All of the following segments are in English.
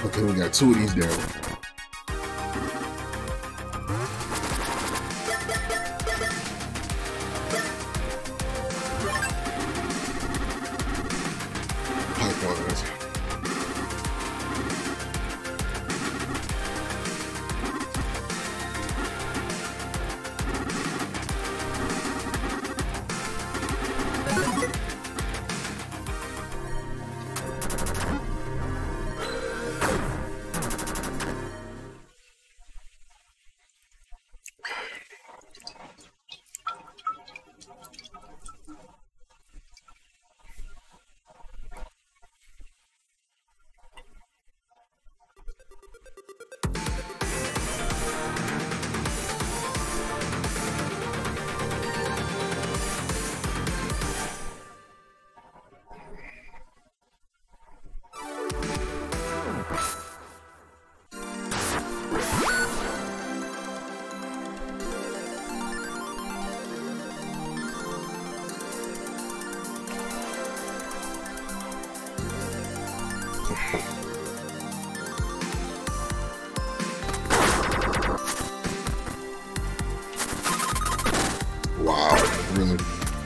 Okay, we got 2 of these down. Pythons. Wow, really?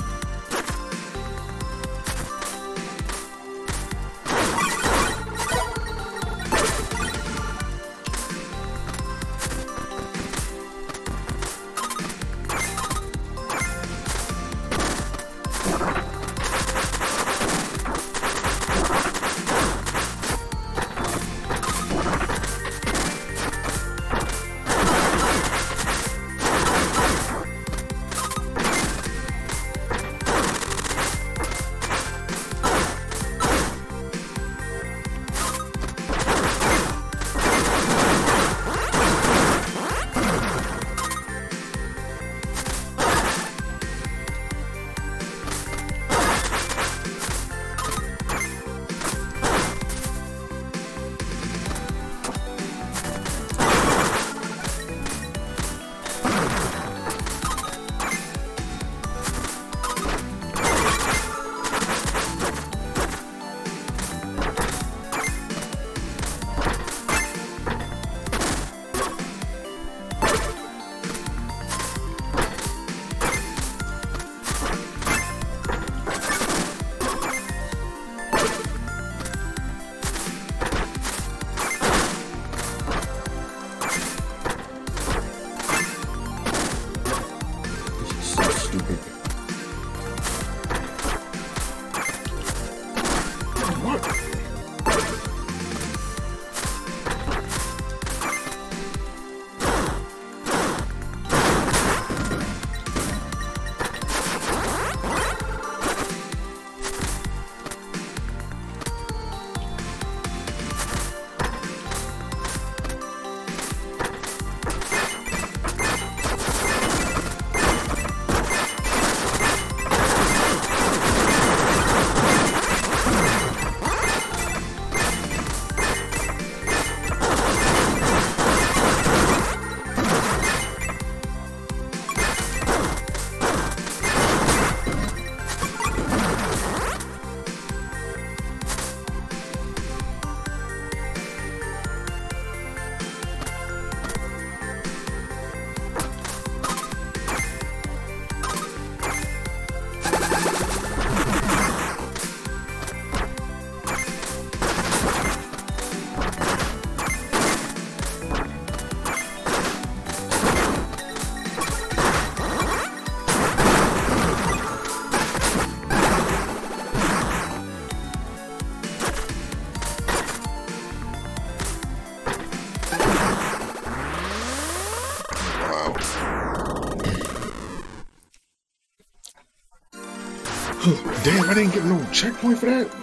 Damn, I didn't get no checkpoint for that.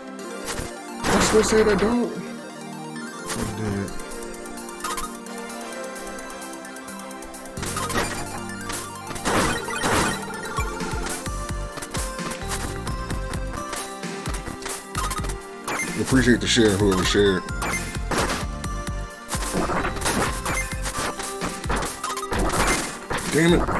I still say that, dog. I did. Appreciate the share, whoever shared. Damn it.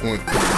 checkpoint.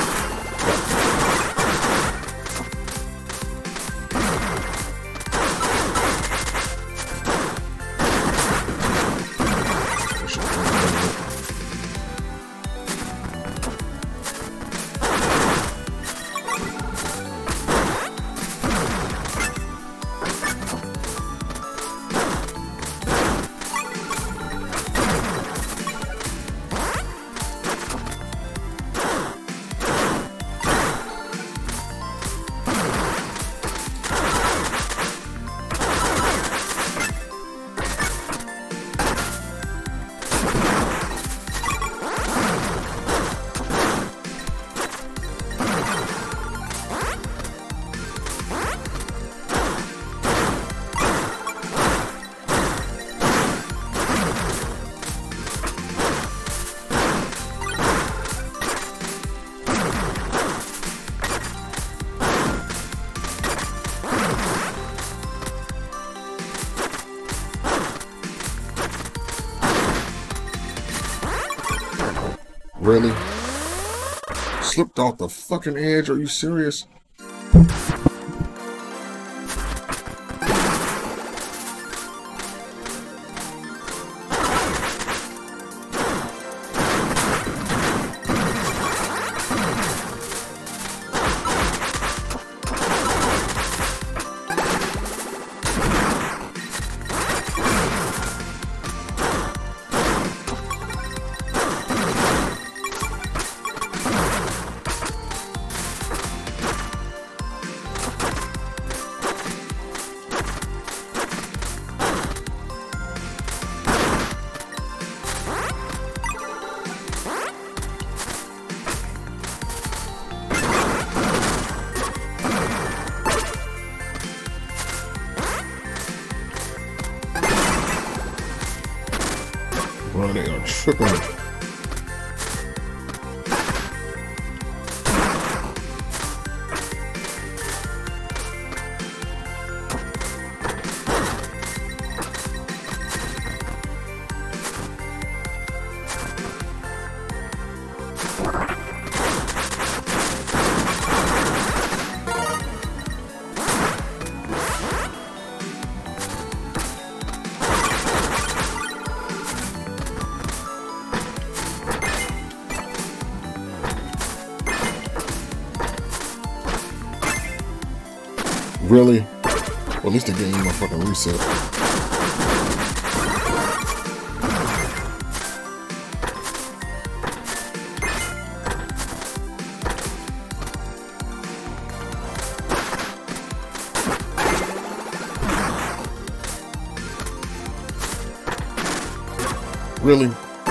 Really? Slipped off the fucking edge? Are you serious? Bro, they are tripping. Really? Well, at least they gave me my fucking reset. Really?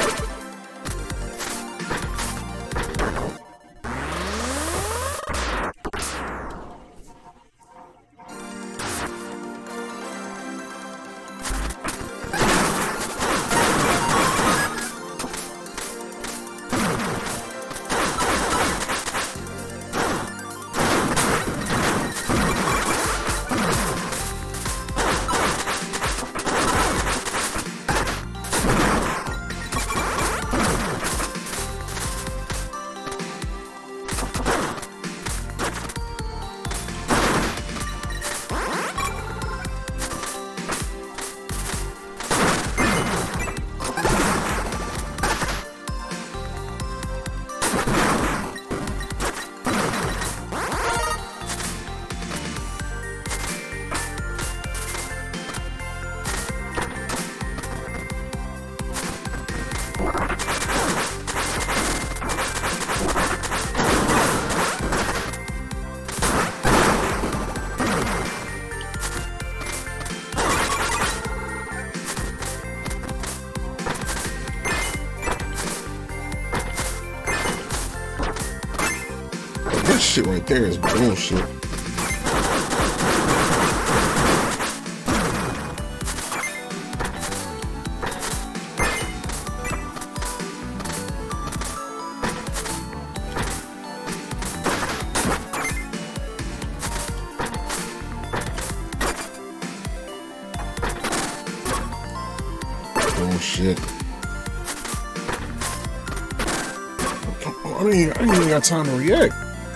That shit right there is bullshit. Bullshit. I ain't even got time to react.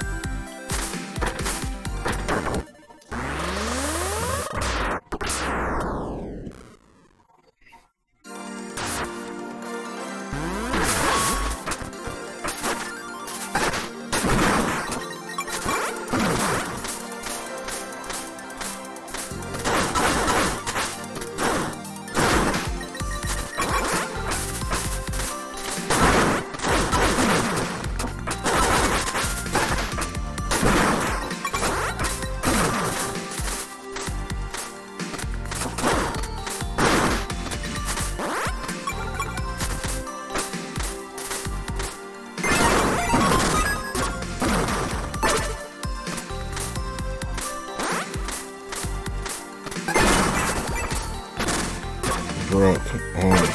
Bro, come on.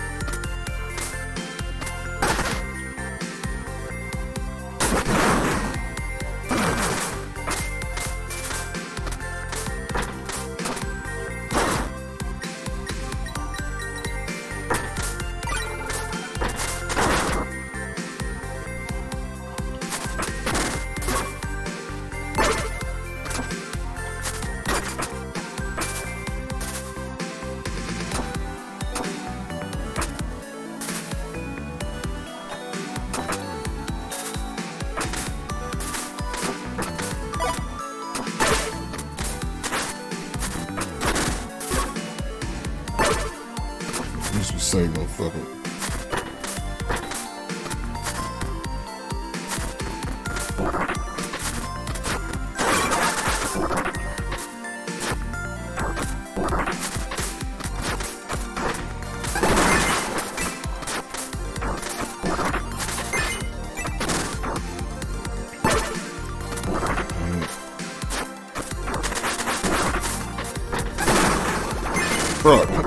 This was say motherfucker. Bro.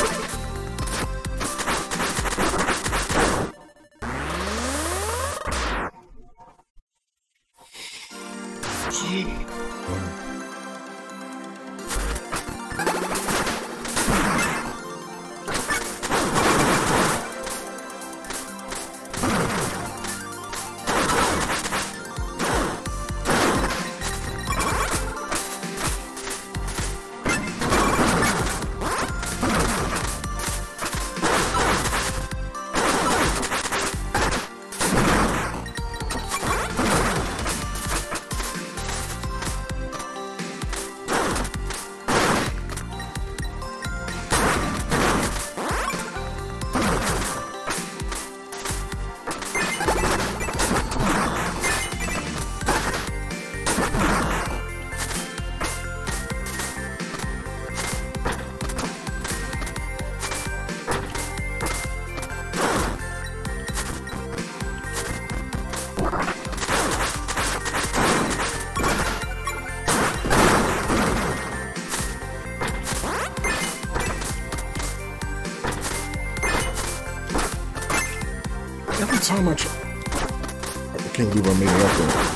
Every time I can't believe I made it up there.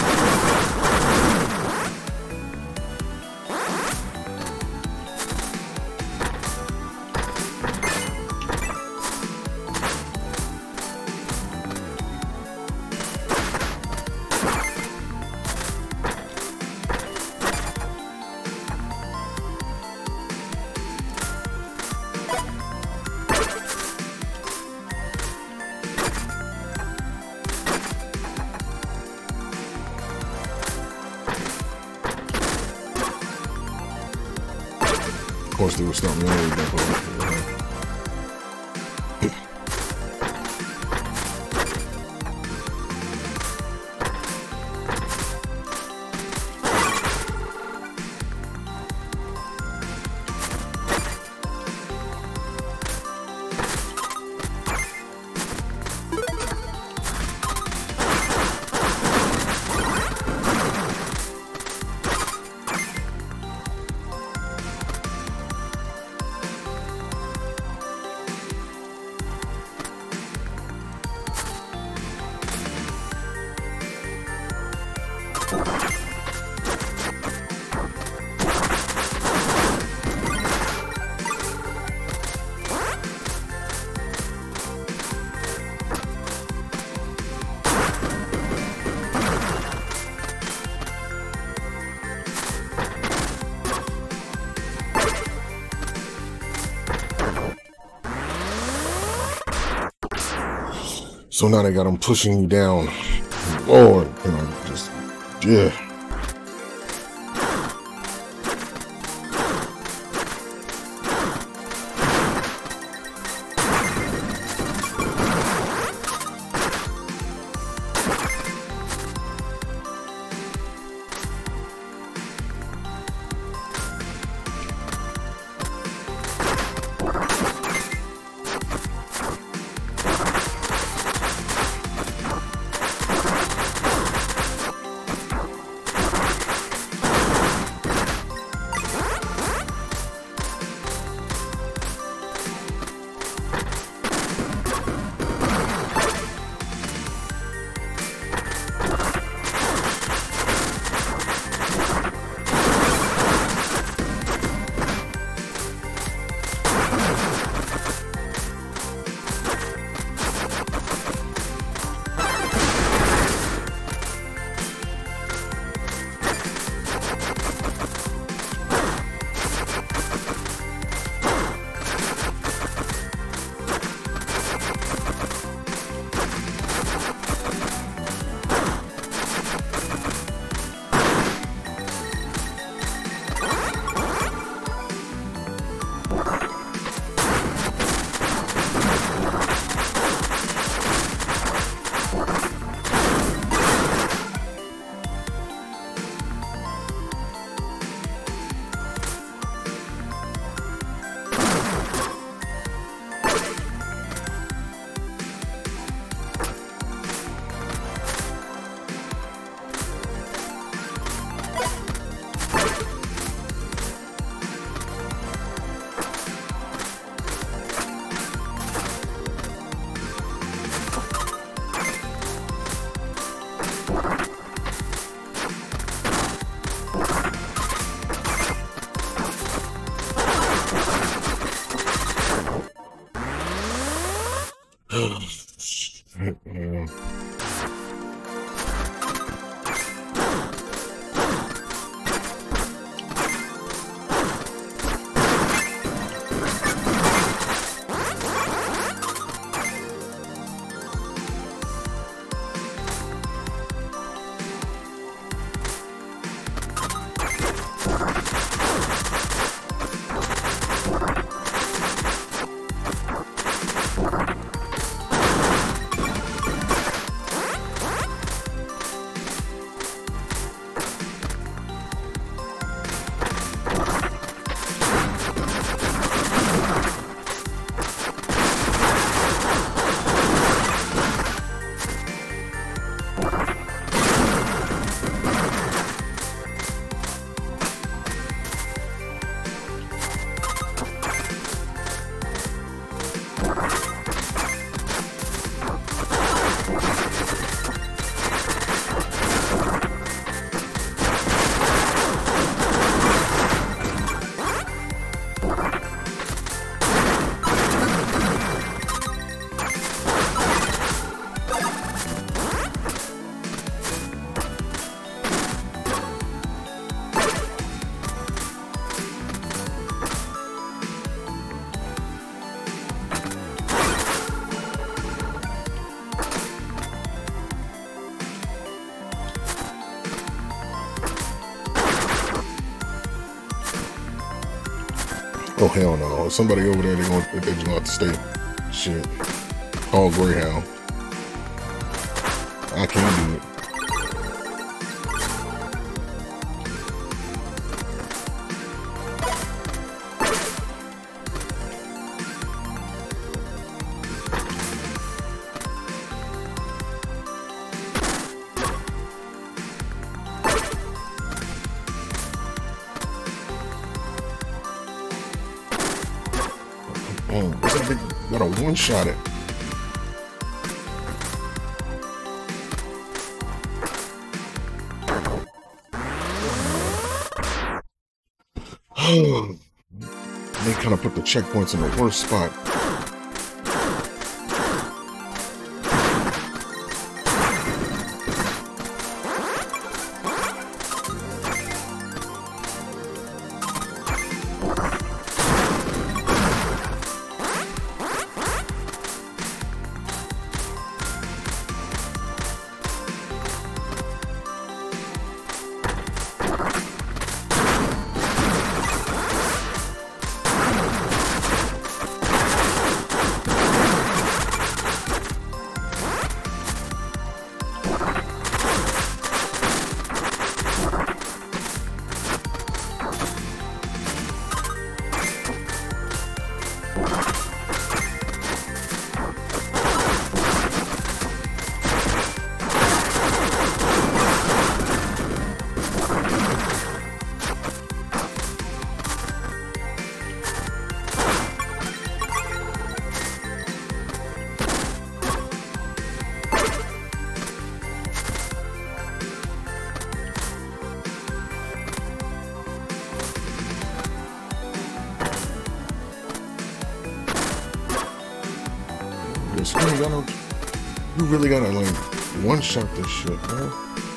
Of course, there was something wrong with that. So now they got them pushing you down. Lord, you know, just, yeah. Shit, man. Oh hell no! Somebody over there, they just gonna have to stay. Shit. Call Greyhound. I can't do it. Oh, what's that big? Got a one-shot it. They kind of put the checkpoints in the worst spot. this. You ain't got no. You really gotta like one shot this shit, bro.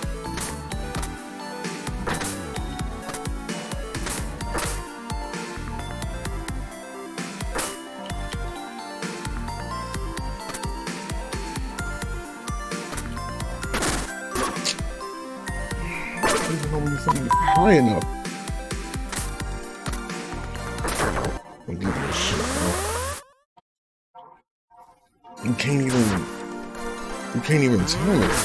Even know when you think you're high enough. Look at this shit, bro. You can't even time it.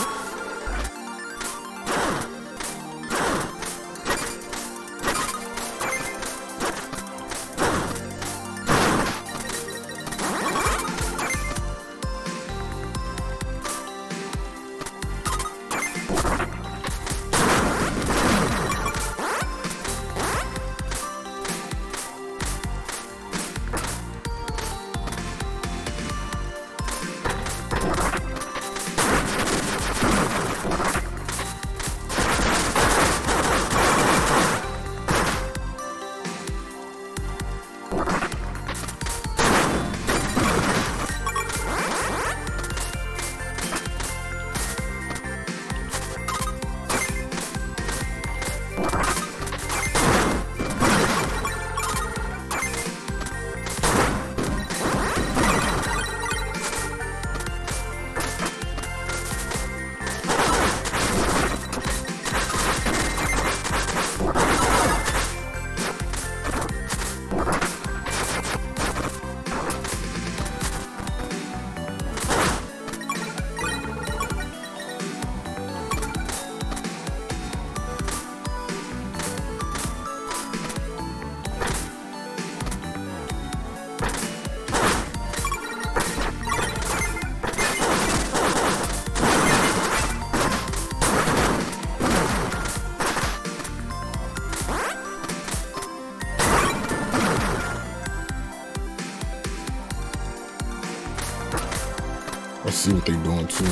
Let's see what they doing too.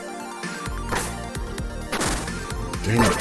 Damn it.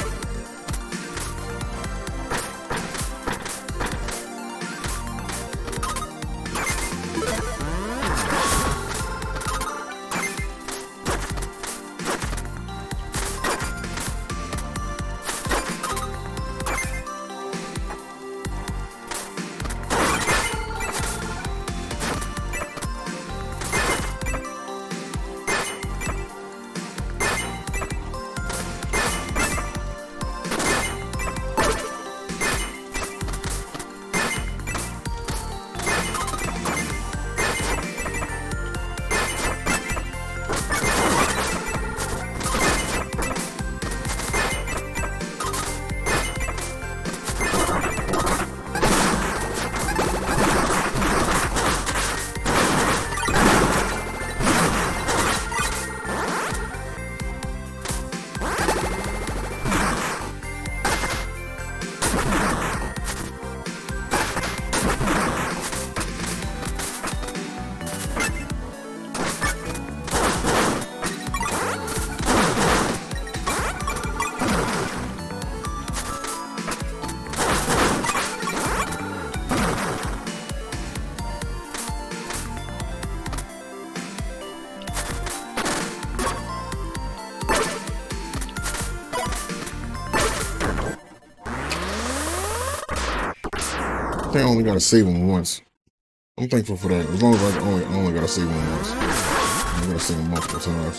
I only gotta save him once. I'm thankful for that. As long as I only gotta save him once. I gotta save him multiple times.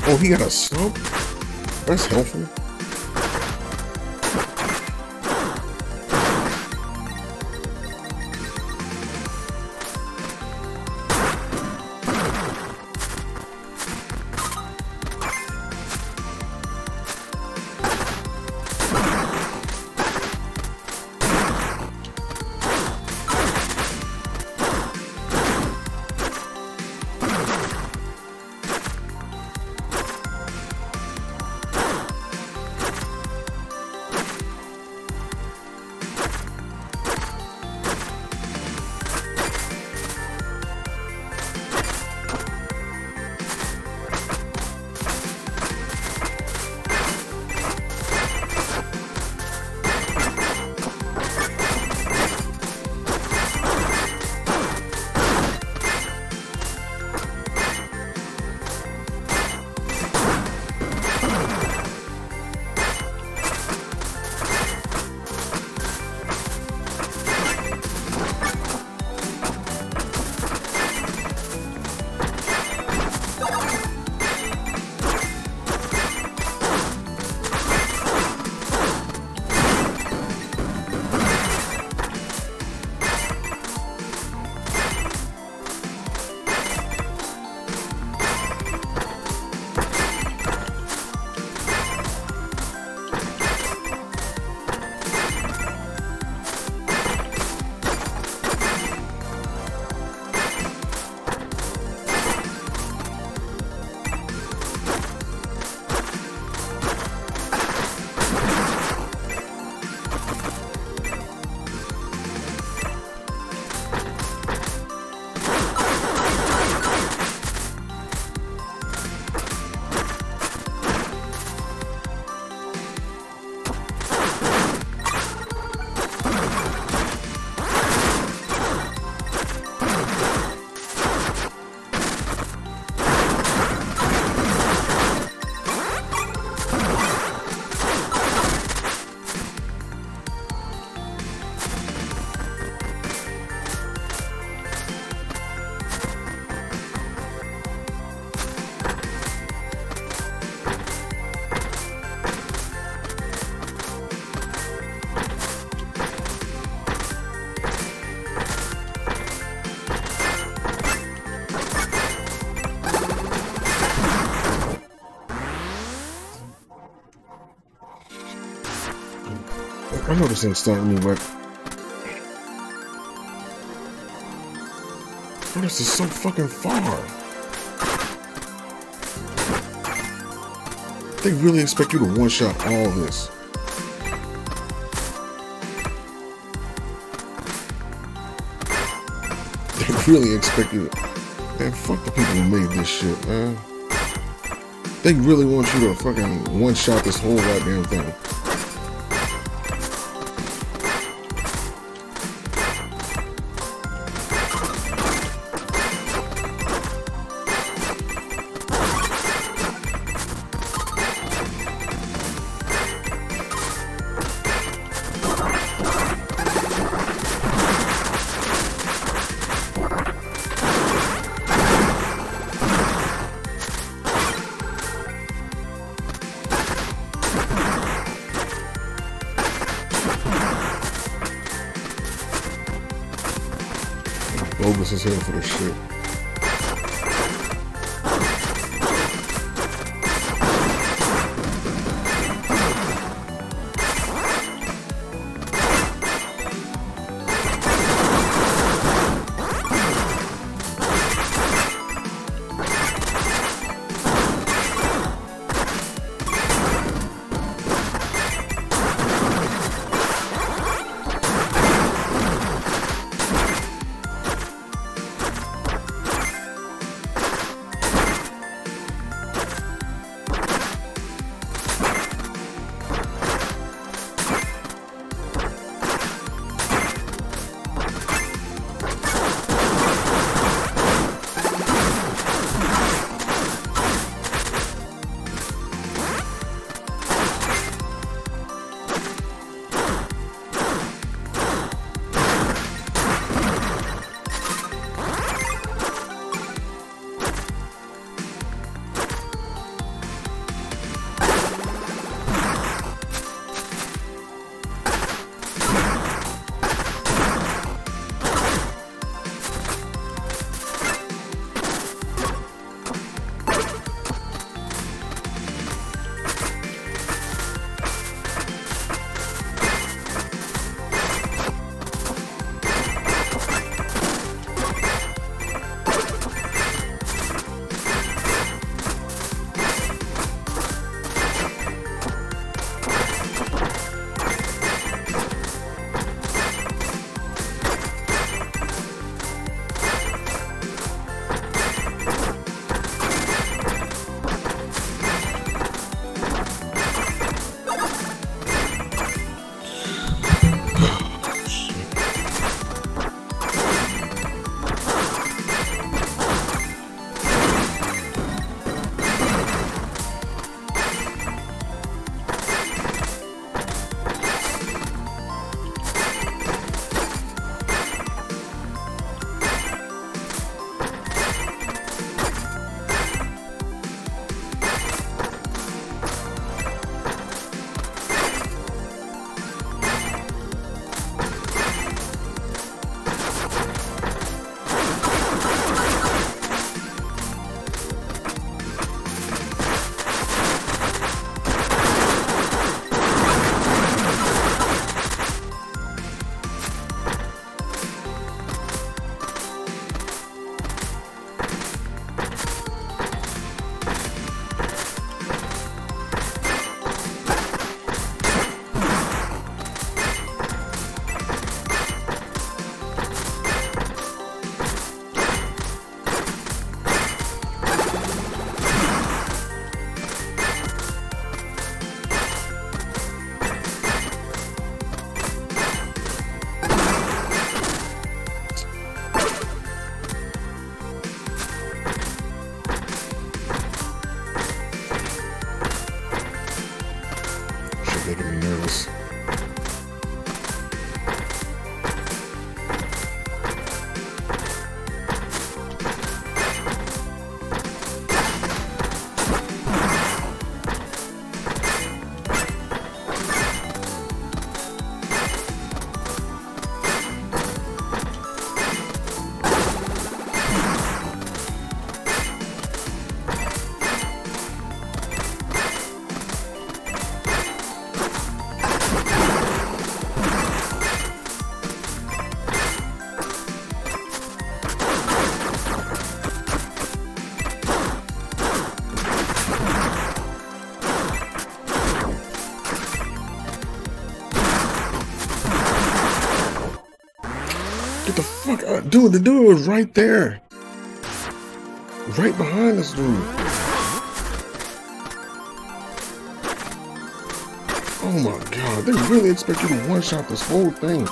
Oh, he got a slump? That's helpful. I know this ain't starting me, but oh, this is so fucking far. They really expect you to one-shot all this. They really expect you to... Man, fuck the people who made this shit, man. They really want you to fucking one-shot this whole goddamn thing. Bogus as hell for this shit. Dude, the dude was right there. Right behind this dude. Oh my god, they really expect you to one-shot this whole thing.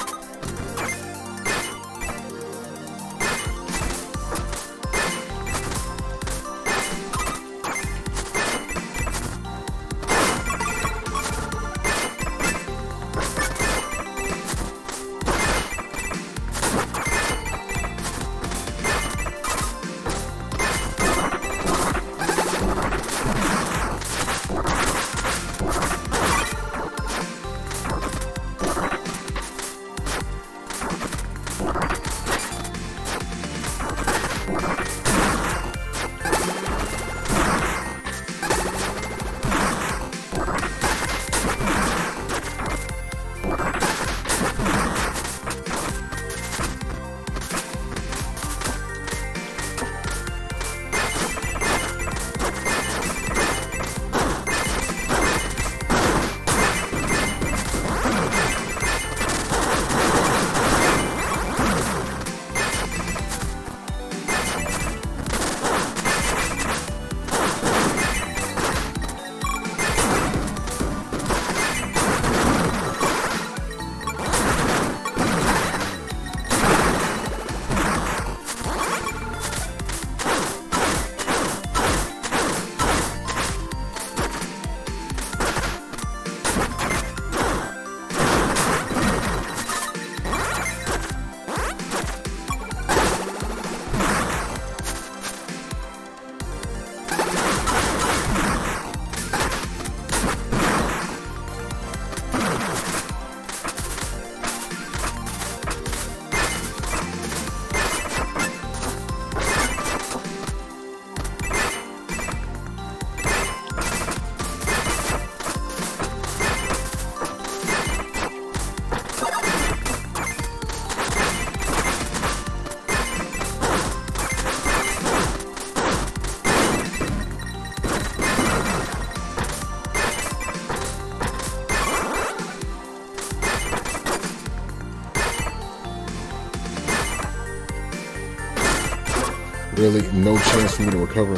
Really, no chance for me to recover.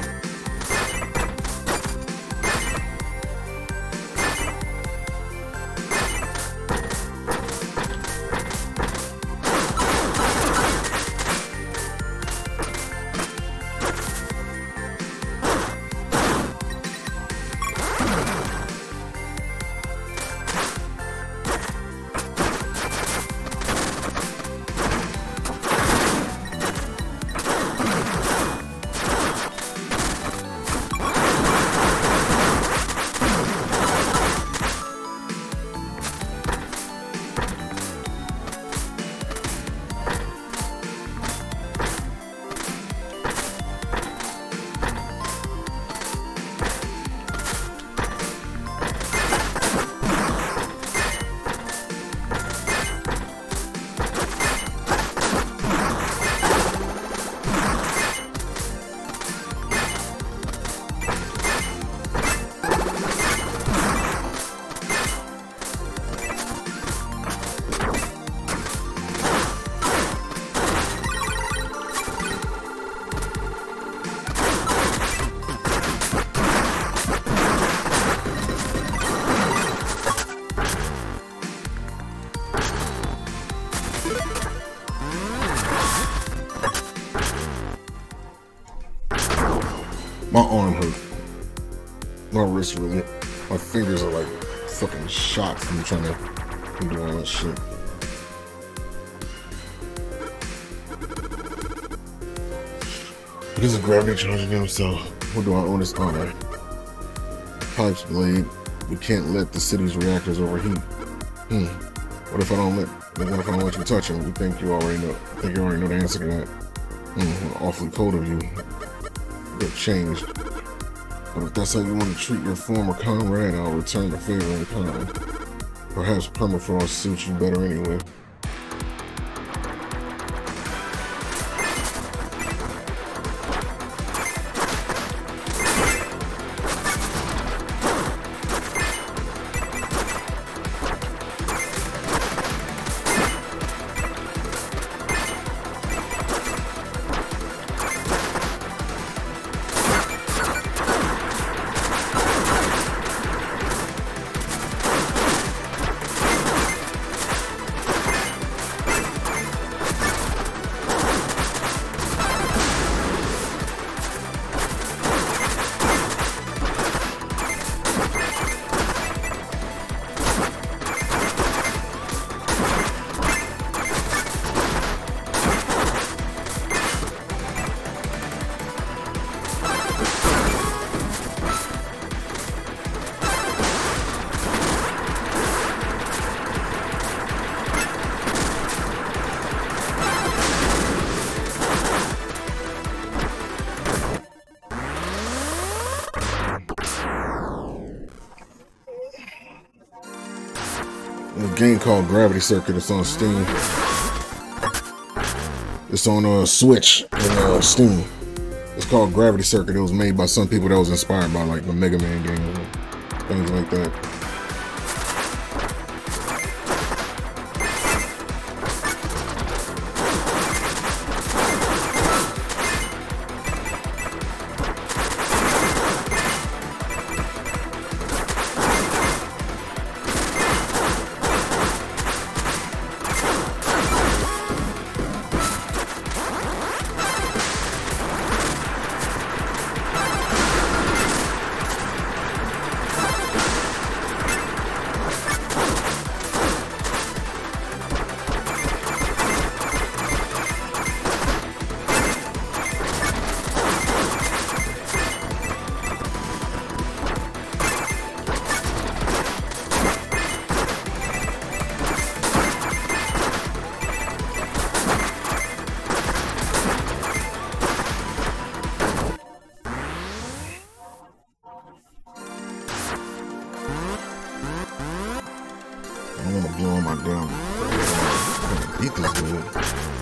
My arm hurt. My wrist really. My fingers are like fucking shot from trying to do all that shit. But this is gravity charging him, so what do I owe this honor? Pipes blade. We can't let the city's reactors overheat. What if I don't let you touch him? You think you already know? I think you already know the answer to that. Awfully cold of you. You've changed. But if that's how you want to treat your former comrade, I'll return the favor in kind. Perhaps permafrost suits you better anyway. game called Gravity Circuit. It's on Steam. It's on Switch and Steam. It's called Gravity Circuit. It was made by some people that was inspired by like the Mega Man games and things like that. I want to blow him out down. I'm gonna beat this dude.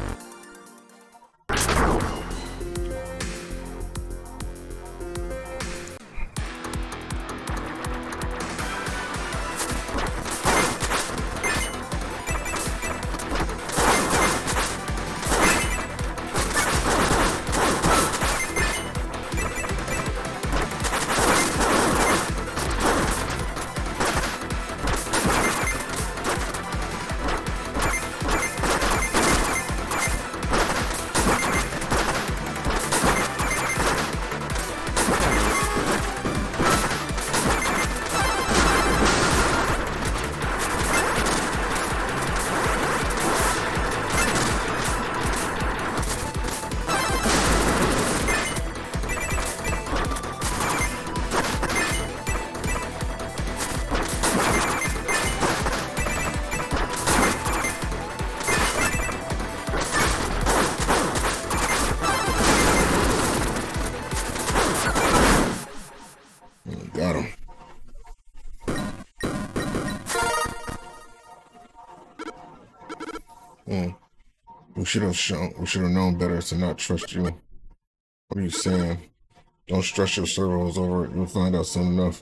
Got him. We should have known better to not trust you. What are you saying? Don't stress your servos over it. You'll find out soon enough.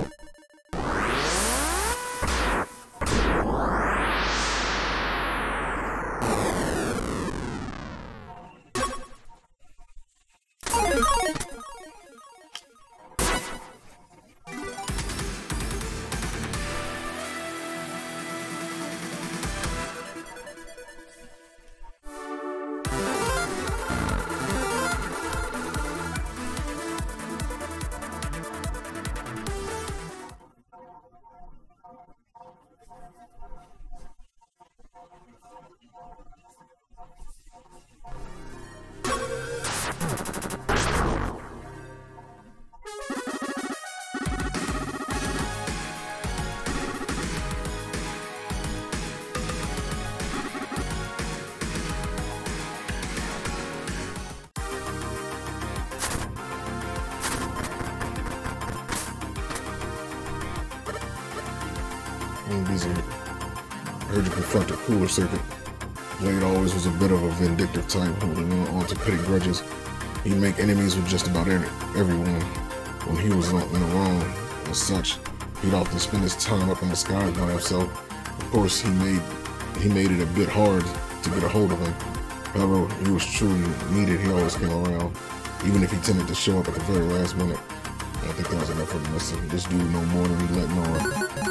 Busy. I heard you confront a cooler circuit. Blade always was a bit of a vindictive type, holding on to petty grudges. He'd make enemies with just about everyone. When he was in the wrong, as such, he'd often spend his time up in the skies by himself. Of course, he made it a bit hard to get a hold of him. However, he was truly needed. He always came around, even if he tended to show up at the very last minute. I think that was enough for the lesson. This dude know more than he let know of.